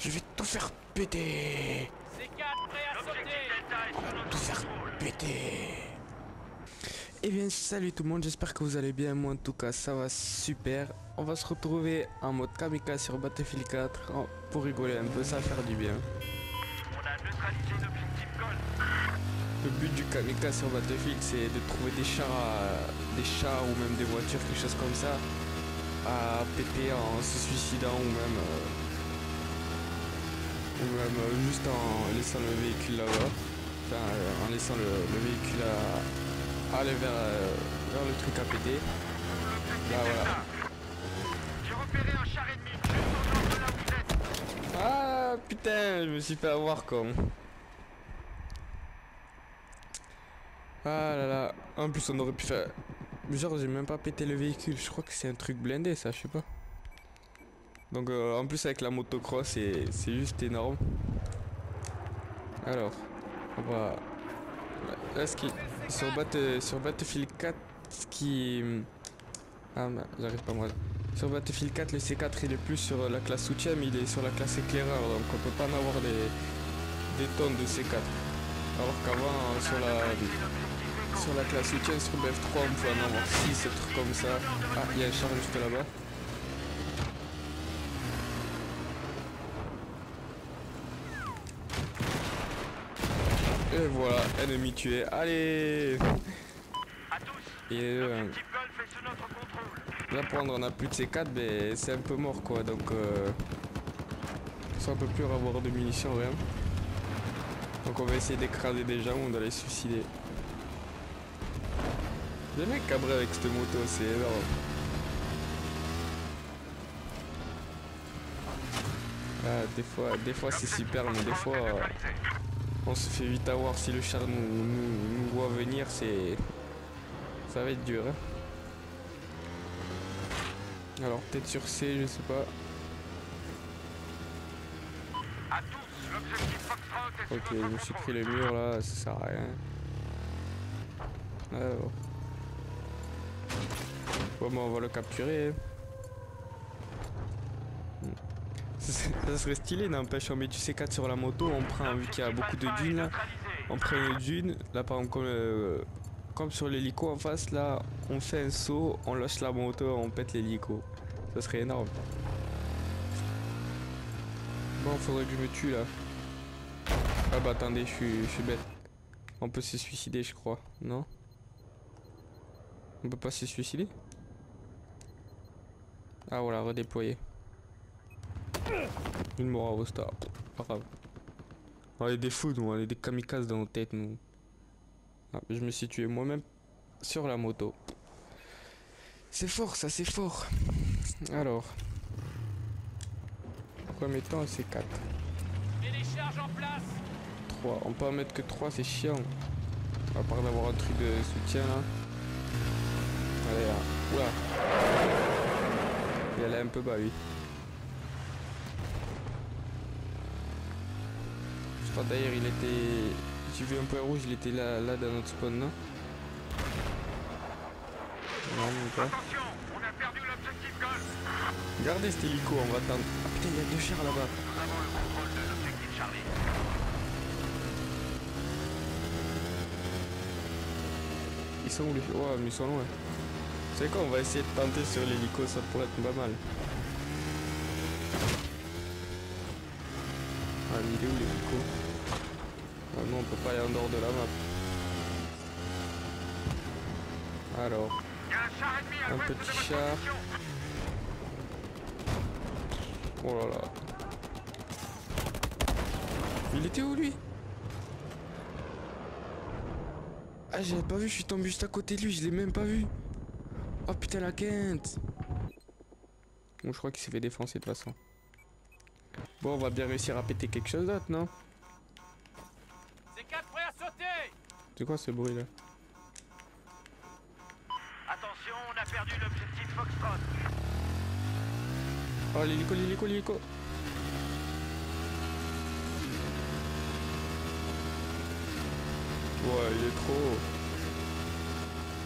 Je vais tout faire péter. C4 prêt à sauter. Tout faire péter. Eh bien salut tout le monde, j'espère que vous allez bien. Moi en tout cas ça va super. On va se retrouver en mode kamikaze sur Battlefield 4 pour rigoler un peu, ça va faire du bien. On a neutralisé l'objectif Gold. Le but du kamikaze sur Battlefield c'est de trouver des chars ou même des voitures, quelque chose comme ça, à péter en se suicidant ou même juste en laissant le véhicule là-bas. Enfin en laissant le véhicule aller vers le truc à péter. Là voilà. J'ai repéré un char ennemi juste au nord de là où vous êtes. Ah putain, je me suis fait avoir comme. Ah là là. En plus on aurait pu faire. Genre j'ai même pas pété le véhicule. Je crois que c'est un truc blindé ça, je sais pas. Donc en plus avec la motocross c'est juste énorme. Alors on va. Là ce qui. Sur Battlefield 4 ce qui. Ah j'arrive pas moi. Sur Battlefield 4 le C4 il est plus sur la classe soutien mais il est sur la classe éclaireur, donc on peut pas en avoir des tonnes de C4. Alors qu'avant sur la classe soutien sur BF3 on pouvait en avoir 6 trucs comme ça. Ah il y a un char juste là-bas. Et voilà, ennemi tué. Allez. À tous. Et L'objectif Gold fait sous notre contrôle. là pour on a plus de C4, ben c'est un peu mort quoi, donc ça on peut plus avoir de munitions rien. Donc on va essayer d'écraser des gens, on doit les suicider. Le mec cabré avec cette moto, c'est énorme. Ah, des fois c'est super, mais des fois on se fait vite avoir. Si le char nous voit venir, ça va être dur. Hein. Alors peut-être sur C, je sais pas. À tous. L'objectif Foxtrot est Ok, sous je notre me suis pris contrôle. le mur là, ça sert à rien. Alors. Bon, on va le capturer. Ça serait stylé, n'empêche, on met du C4 sur la moto, on prend, vu qu'il y a beaucoup de dunes là, on prend une dune, là par exemple comme sur l'hélico en face, là, on fait un saut, on lâche la moto, on pète l'hélico. Ça serait énorme. Bon, faudrait que je me tue là. Ah bah attendez, je suis bête. On peut se suicider, je crois, non? On peut pas se suicider? Ah voilà, redéployer. Une mort à Rosta, pas grave. On est des fous, nous, on est des kamikazes dans nos têtes, nous. Ah, je me suis tué moi-même sur la moto. C'est fort, ça, c'est fort. Alors. Remettons un C4. Et les charges en place. 3. On peut en mettre que 3, c'est chiant. À part d'avoir un truc de soutien, là. Allez, là. Oula. Il allait un peu bas, lui. Je crois d'ailleurs, il était... J'ai vu un point rouge, il était là dans notre spawn, non? Non, même pas. Attention, on a perdu l'objectif Gold. Regardez cet hélico, on va attendre. Ah putain, il y a 2 chars là-bas. Nous avons le contrôle de l'objectif Charlie. Ils sont où les... Ouais, mais ils sont loin. Vous savez quoi, on va essayer de tenter sur l'hélico, ça pourrait être pas mal. Ah, mais il est où l'hélico? Ah non, on peut pas aller en dehors de la map. Alors, Il y a un char ennemi à un l'ouest de petit votre char. position. Oh là là. Il était où lui? Ah, j'avais pas vu, je suis tombé juste à côté de lui, je l'ai même pas vu. Oh putain, la quinte. Bon, je crois qu'il s'est fait défoncer de toute façon. Bon, on va bien réussir à péter quelque chose d'autre, non? C4 prêt à sauter. C'est quoi ce bruit là? Attention, on a perdu l'objectif Foxtrot. Oh, l'hélico, l'hélico, l'hélico. Ouais, il est trop haut.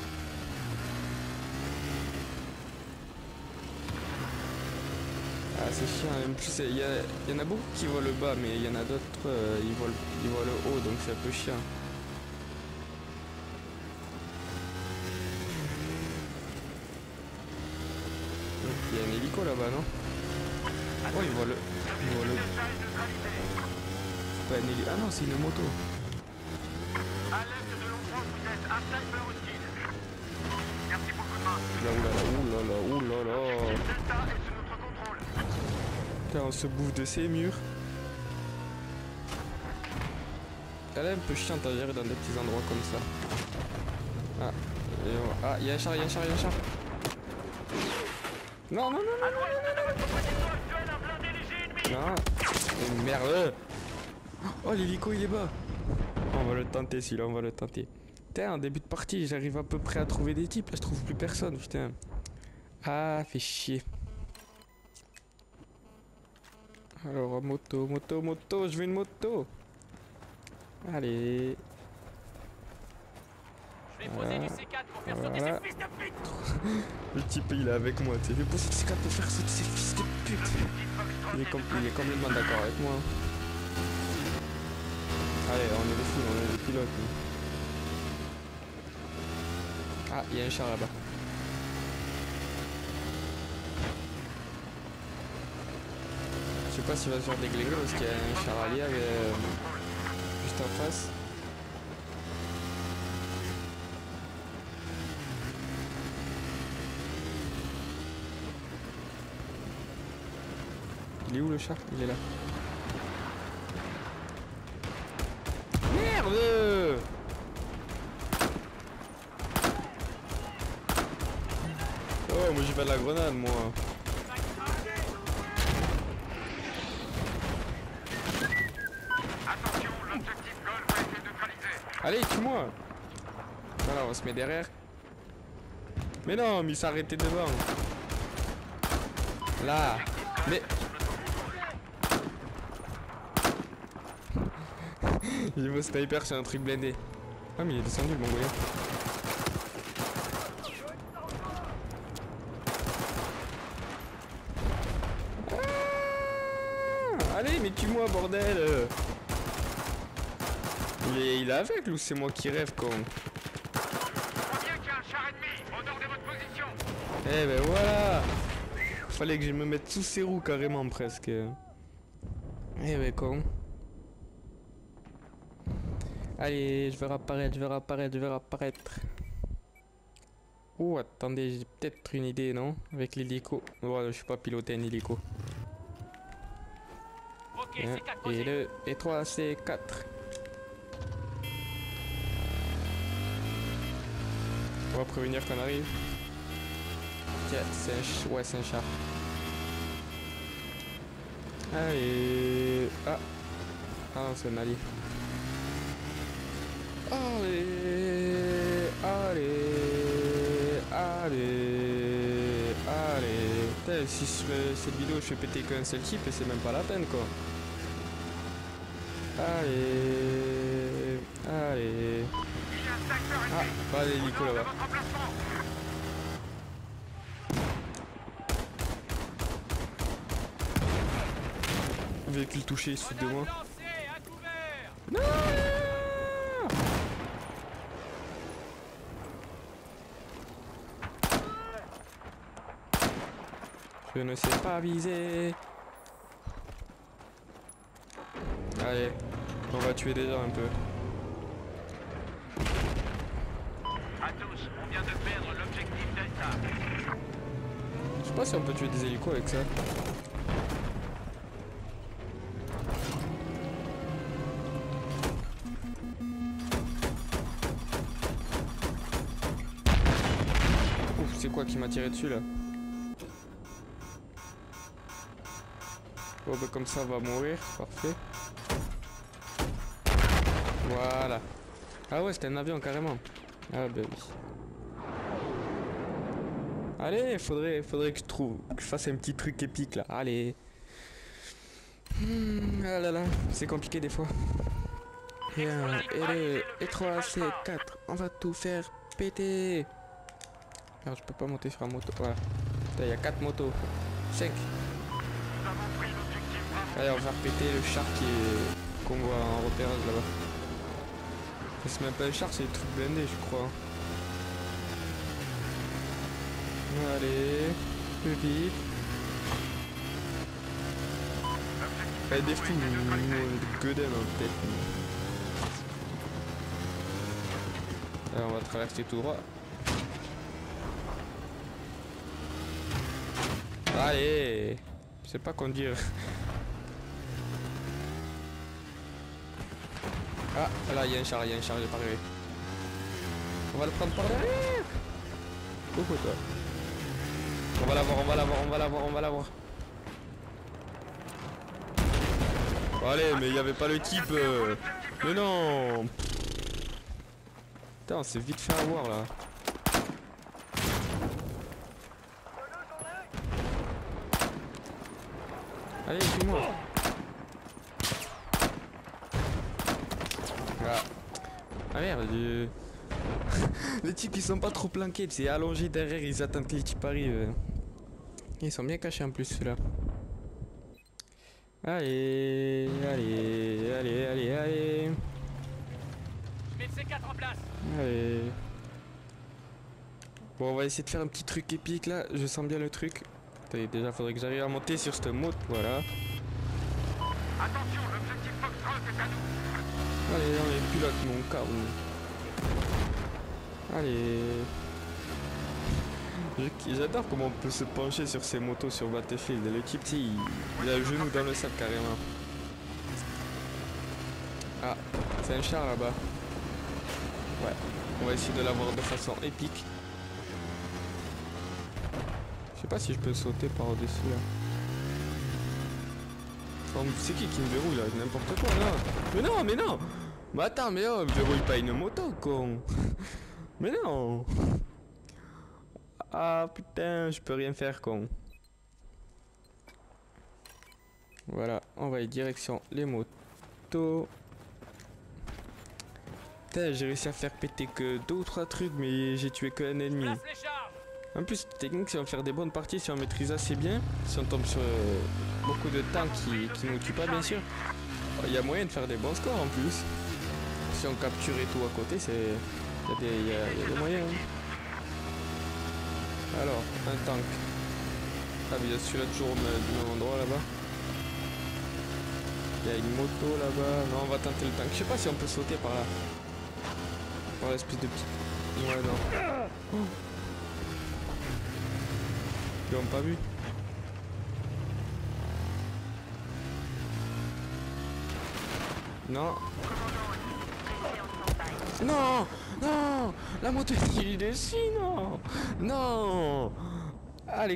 Ah, c'est chiant. En plus, il y en a beaucoup qui voient le bas, mais il y en a d'autres, ils voient le haut, donc c'est un peu chiant. Il y a un hélico là-bas, non? Oh, il voit le... Pas un hélico. Ah non, c'est une moto. À l'est de l'endroit où vous êtes, un sniper hostile. Merci pour le coup de main. Oulala. Delta est sous notre contrôle. Putain, on se bouffe de ces murs. Elle est un peu chiante à gérer dans des petits endroits comme ça. Ah, il y a un char. Non. À l'ouest de votre position actuelle, un blindé léger ennemi. Non. Mais merde. Oh, l'hélico, il est bas. On va le tenter, celui-là, on va le tenter. Putain, en début de partie, j'arrive à peu près à trouver des types. Là, je trouve plus personne, putain. Ah, fait chier. Alors, moto, je veux une moto. Allez. Je vais poser du C4 pour faire sauter Voilà. ces fils de pute. Le type, il est avec moi. Tu sais, j'ai posé ce pour faire sauter ces fils de pute. Il est complètement d'accord avec moi. Allez, on est des fous, on est des pilotes. Nous. Ah, il y a un char là-bas. Je sais pas s'il va se faire déglinguer parce qu'il y a un char allié juste en face. Il est où le chat? Il est là. Merde! Oh, moi j'ai pas de la grenade, moi. Attention, l'objectif Golf a été neutralisé. Allez, tue-moi! Voilà, on se met derrière. Mais non, mais il s'est arrêté devant. Là. Mais... J'ai mon sniper sur un truc blindé. Ah, mais il est descendu, le mongolien. Ah, allez, mais tue-moi, bordel! Il est avec, ou c'est moi qui rêve, con? Je crois bien qu'il y a un char ennemi au nord de votre position. Eh ben voilà! Fallait que je me mette sous ses roues carrément presque. Eh ben con. Allez, je vais réapparaître. Oh, attendez, j'ai peut-être une idée, non? Avec l'hélico. Voilà, je suis pas piloté un hélico. Ok, Hein, C4 et posé. le E3, c'est 4. On va prévenir qu'on arrive. Tiens, c'est un char. Allez. Ah. Ah non, c'est un allié. Allez. Putain, si je fais cette vidéo, je fais péter qu'un seul type et c'est même pas la peine, quoi. Allez. Il y a un sniper ennemi. Ah, pas l'hélico Au nord de là-bas. votre emplacement. Véhicule touché, il se fout de moi. Lancé, à couvert. Non! Je ne sais pas viser. Allez, on va tuer des gens un peu. À tous, on vient de perdre l'objectif Delta. Je sais pas si on peut tuer des hélicos avec ça. Ouf, c'est quoi qui m'a tiré dessus là? Bon bah comme ça on va mourir, parfait. Voilà. Ah ouais, c'était un avion carrément. Ah bah oui. Allez, faudrait que je fasse un petit truc épique là. Allez. Ah là là, c'est compliqué des fois. Et 1, et 2, et 3, c'est 4. On va tout faire péter. Alors je peux pas monter sur la moto. Voilà. Il y a 4 motos. 5. Vous Allez, on va faire péter le char qu'on voit en repérage là-bas. C'est même pas un char, c'est des trucs blindés, je crois. Allez, plus vite. Il y a des fous, des gueudins dans la tête. Alors on va traverser tout droit. Allez, je sais pas conduire. Ah, là, il y a un char, j'ai pas arrivé. On va le prendre par derrière. Coucou toi. On va l'avoir. Bon, allez, mais il n'y avait pas le type. Mais non. Putain, on s'est vite fait avoir là. Allez, suis-moi. Ah merde, les types ils sont pas trop planqués, c'est allongé derrière, ils attendent que les types arrivent. Ils sont bien cachés en plus ceux-là. Allez. Je mets le C4 en place. Allez. Bon, on va essayer de faire un petit truc épique là, je sens bien le truc. Attendez, déjà faudrait que j'arrive à monter sur cette moto, voilà. Attention, l'objectif Foxtrot est à nous. Allez, on est pilote mon carreau. Allez. J'adore comment on peut se pencher sur ces motos sur Battlefield. L'équipe, il a le genou dans le sable carrément. Ah, c'est un char là-bas. Ouais, on va essayer de l'avoir de façon épique. Je sais pas si je peux sauter par-dessus là. Oh, c'est qui me verrouille là? N'importe quoi là. Mais non. Mais attends, mais oh, verrouille pas une moto, con. Mais non. Ah putain, je peux rien faire, con. Voilà, on va aller direction les motos. Putain, j'ai réussi à faire péter que 2 ou 3 trucs, mais j'ai tué qu'un ennemi. Place les chars. En plus, technique, si on va faire des bonnes parties, si on maîtrise assez bien, si on tombe sur beaucoup de tanks qui nous tuent pas, bien sûr, il y a moyen de faire des bons scores en plus. Si on capture et tout à côté, il y a des moyens. Hein. Alors, un tank. Ah, mais il y a celui-là toujours du même endroit là-bas. Il y a une moto là-bas. Non, on va tenter le tank. Je sais pas si on peut sauter par là. Par l'espèce de petit. Ouais, non. Oh. Ils l'ont pas vu. Non. Non, la moto est dessus, non. Allez,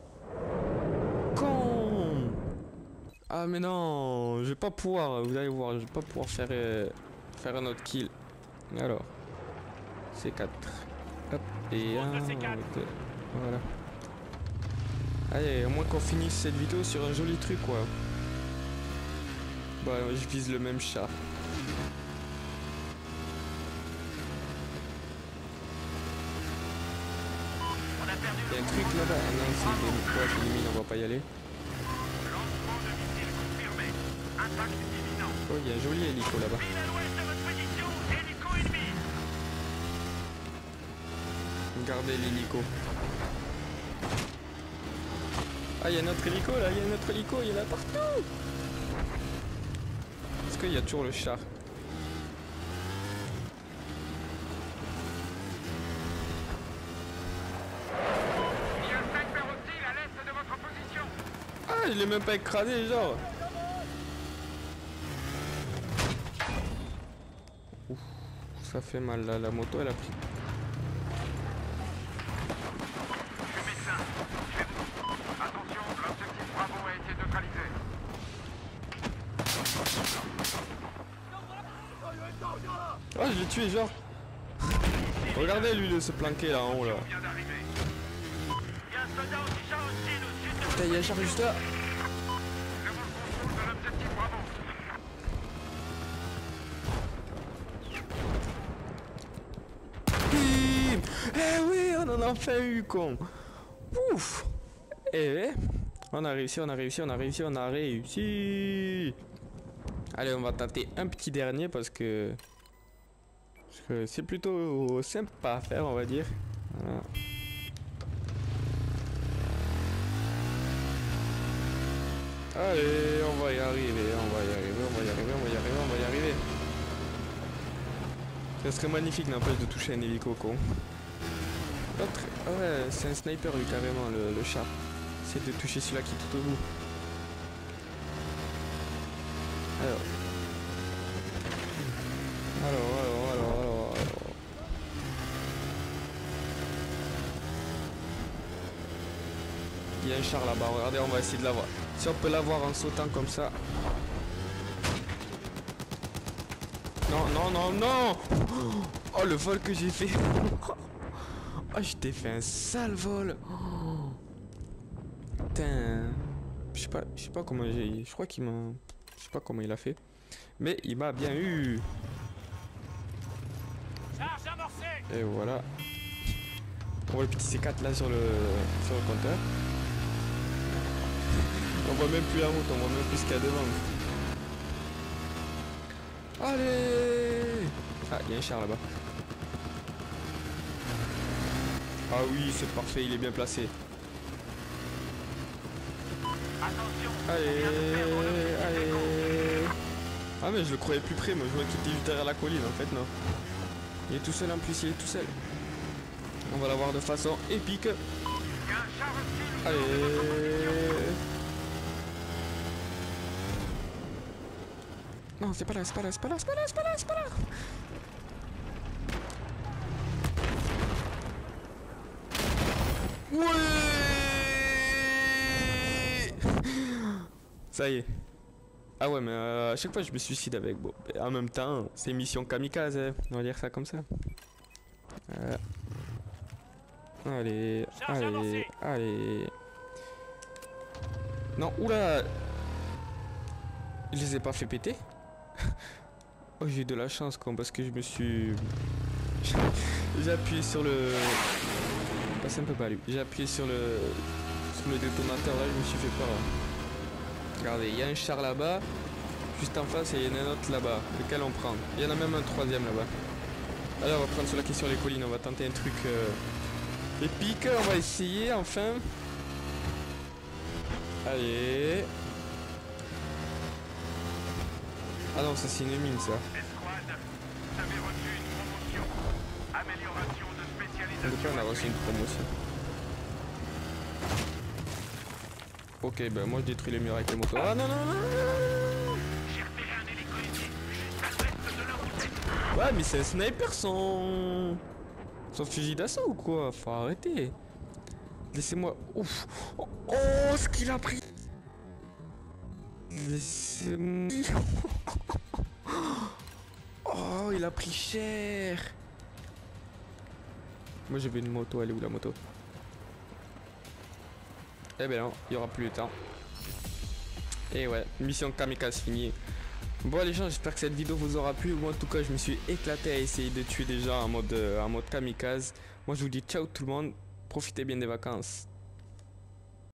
con. Ah mais non, je vais pas pouvoir. Vous allez voir, je vais pas pouvoir faire un autre kill. Alors, C4. Hop et un. Voilà. Allez, au moins qu'on finisse cette vidéo sur un joli truc, quoi. Bah, je vise le même chat. Il y a un truc là-bas. Ah non, c'est des mines, on va pas y aller. Lancement de missiles confirmé. Impact imminent. Oh, il y a un joli hélico là-bas. Mine à l'ouest de votre position. Hélico ennemi. Regardez l'hélico. Ah, il y a notre hélico là, il est là partout. Est-ce qu'il y a toujours le char? Il y a un sniper hostile à l'est de votre position. Ah, je l'ai même pas écrasé, genre. Ouf, ça fait mal là, la moto elle a pris. Je suis médecin. Suivez-moi. Attention, l'objectif Bravo a été neutralisé. Ah, je l'ai tué, genre. Regardez lui de se planquer là en haut là. Vient d'arriver. Il y a un soldat anti-char hostile au sud de Putain, il y a un char juste là. Je vous contrôle de l'objectif Bravo. Bim. Eh oui, on en a enfin eu, con. Ouf. Eh, On a réussi, on a réussi, on a réussi, on a réussi. Allez, on va tenter un petit dernier parce que c'est plutôt sympa à faire, on va dire. Voilà. Allez, on va y arriver, on va y arriver, on va y arriver, on va y arriver, on va y arriver. Ça serait magnifique, n'empêche, de toucher un hélico, con. L'autre, ah ouais, c'est un sniper, lui, carrément, le chat. C'est de toucher celui-là qui est tout au bout. Alors. Alors. Il y a un char là-bas, regardez, on va essayer de l'avoir. Si on peut l'avoir en sautant comme ça. Non. Oh, le vol que j'ai fait. Oh, je t'ai fait un sale vol. Oh. Putain. Je sais pas comment j'ai... Je crois qu'il m'a... Je sais pas comment il a fait. Mais il m'a bien eu. Et voilà. On voit le petit C4 là sur le compteur. On voit même plus la route, on voit même plus ce qu'il y a devant. Allez! Ah, il y a un char là-bas. Ah oui, c'est parfait, il est bien placé. Allez. Ah mais je le croyais plus près, moi je voyais qu'il était juste derrière la colline, en fait non. Il est tout seul en plus, il est tout seul. On va l'avoir de façon épique. Allez. Non, c'est pas là. Ouais. Ça y est. Ah ouais, mais à chaque fois je me suicide avec. Bon, en même temps, c'est mission kamikaze, hein. On va dire ça comme ça. Allez. Non, oula. Je les ai pas fait péter. Oh, j'ai eu de la chance quand parce que je me suis... J'ai appuyé sur le... Passe un peu pas lui. J'ai appuyé sur le détonateur là, je me suis fait peur. Regardez, il y a un char là-bas. Juste en face, et il y en a un autre là-bas. Lequel on prend? Il y en a même un troisième là-bas. Alors on va prendre celui qui est sur les collines. On va tenter un truc épique. On va essayer enfin. Allez. Ah non, ça c'est une mine ça. Escouade, vous avez reçu une promotion. Amélioration de spécialisation. Pourquoi on a reçu une promotion? Ok, ben moi je détruis les murs avec les motos. Ah non. J'ai repéré un hélico juste à l'ouest de leur route. Ouais, mais c'est un sniper son fusil d'assaut ou quoi? Faut arrêter. Laissez-moi. Ouf. Oh, ce qu'il a pris. Laissez-moi. Oh, il a pris cher. Moi j'avais une moto, elle est où la moto? Eh ben non, il y aura plus le temps. Et ouais, mission kamikaze finie. Bon les gens, j'espère que cette vidéo vous aura plu. Moi en tout cas, je me suis éclaté à essayer de tuer des gens en mode kamikaze. Moi je vous dis ciao tout le monde, profitez bien des vacances.